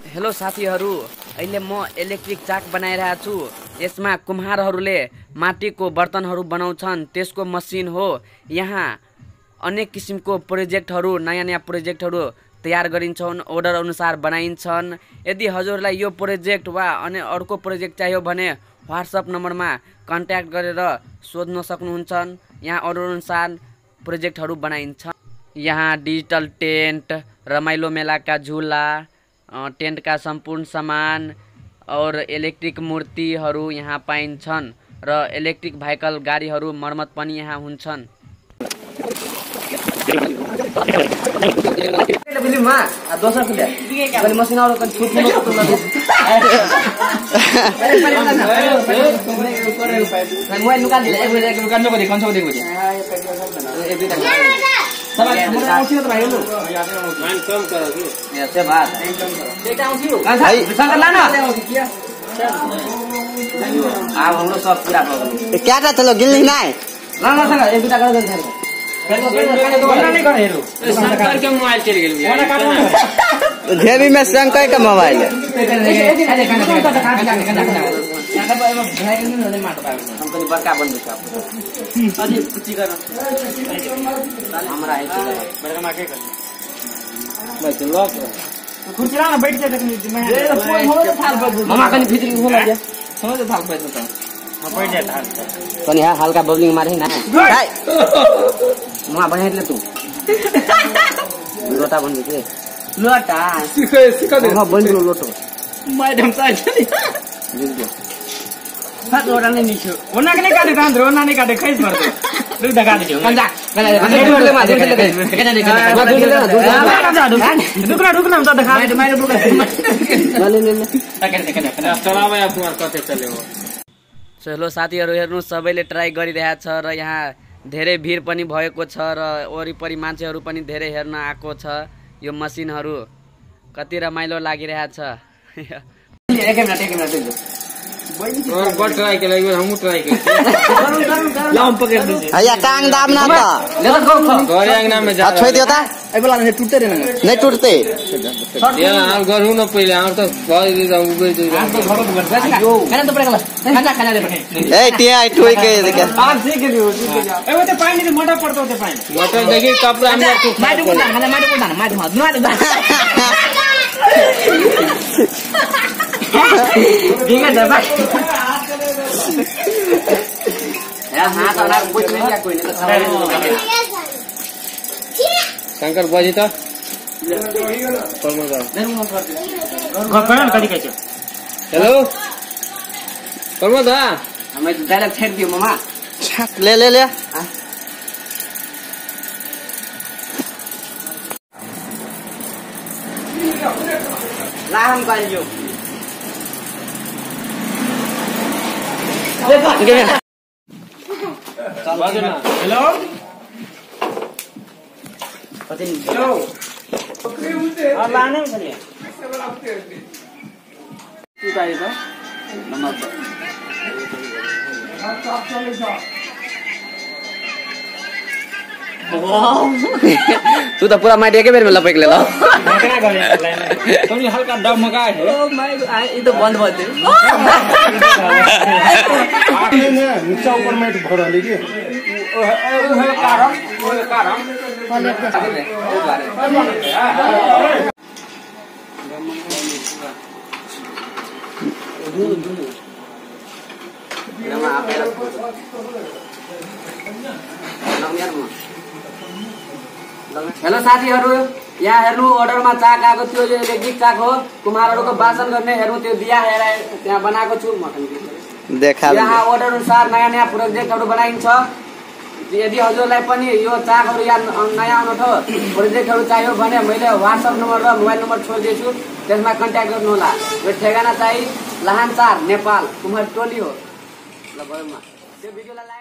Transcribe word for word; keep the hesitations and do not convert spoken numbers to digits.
Hello साथीहरु, अहिले म इलेक्ट्रिक चाक बनाइरहेको छु। यसमा कुम्हारहरूले माटीको बर्तनहरू बनाउँछन्, त्यसको मसिन हो। यहाँ अनेक किसिमको प्रोजेक्टहरू, नयाँ नयाँ प्रोजेक्टहरू तयार गरिन्छन्, अर्डर अनुसार बनाइन्छन्। यदि हजुरलाई यो प्रोजेक्ट वा अन्य अर्को प्रोजेक्ट चाहियो भने व्हाट्सएप नम्बरमा कन्ट्याक्ट गरेर सोध्न सक्नुहुन्छ। यहाँ अर्डर अनुसार प्रोजेक्टहरू बनाइन्छ। यहाँ डिजिटल टेन्ट, रमाइलो मेलाका झुला, टेन्ट का सम्पूर्ण सामान और इलेक्ट्रिक मूर्तिहरू यहाँ पाइन्छन् र इलेक्ट्रिक भाइकल गाडीहरू मर्मत पनि यहाँ हुन्छन्। क्या था चलो गिल नहीं है जेबी में शंकर का मोबाइल है। कनी यार हल्का बबलिंग मारे ना वहाँ बना ले तू लोटा बन गए लोटा सिखो सिखो दे बन लो लोटो मैडम साइड हाथ लोटा नहीं नीचे ओना के नहीं काटे तांद्रो ओना नहीं काटे खैस मार दे दू दगा दे कंजा कंजा ले मार दे ले कंजा ले रुकना रुकना हम तो दिखा मैं मैं रुका ले ले ले कंजा कंजा चलावे आप कते चले हो। चलो साथीहरु, हेर्नु सबैले ट्राई गरिरहेछ र यहाँ धेरै भिड पनि भएको छ र वरिपरि मान्छेहरू पनि धेरै हेर्न आएको छ। यो मसिनहरू कति रमाइलो लागिरहेछ। एक मिनेट एक मिनेट और बट ट्राई के लागि हम ट्राई के ल हम पकड़ दे भैया टांग दाम ना त ले त खो घर आंगना में जा छोड़ दियो त ए बोला नहीं टूटते रे नहीं टूटते ये हम गरु न पहिले हम त भइ दे उबै दे हम तो घर में बैठ यो खाना तो पड़ेगा खाना खाना दे पड़े ए टिया आई ठोई के देख आज से के लियो ए वो तो पानी में मोटा पड़ता होते पानी मोटर देखि कपड़ा अंदर तो माटी को खाना माटी को माटी माटी ठीक है दबा यार हाथ वाला कुछ नहीं किया कोई नहीं शंकर बाजी त हेलो परमदा हमें डायरेक्ट फेंक दियो मामा ले ले ले ला हम कर लियो हेलो हेलो और लाने में चलिए तू चाहिए तो नमक तू तो पूरा माटी एक बेर में लपेट ले लो तुम हल्का दम मगा है ओ माय ये तो बंद बात है नीचे ऊपर मैट भरा लीजिए ओ है कारण वो कारण वाले के साथ वो बारे दूर दूर nama apa हेलो साथीहरु, यहाँ हेर्नु अर्डरमा चाक आएको थियो। यो इलेक्ट्रिक चाक हो, कुम्हारहरूको बासन गर्ने। हेर्नु त्यो दिया हेर त्यहाँ बनाएको छु म देखा। यहाँ अर्डर अनुसार नयाँ नयाँ प्रोजेक्टहरू बनाइन्छ। यदि हजुरलाई पनि यो चाकहरू या नयाँ अनौठो प्रोजेक्टहरू चाहियो भने मैले व्हाट्सएप नम्बर र मोबाइल नम्बर छोडिदिन्छु, त्यसमा कन्ट्याक्ट गर्नु होला। यो ठेगाना चाहिँ लाहान चार नेपाल कुम्हार टोली हो। ल भयो म त्यो भिडियोलाई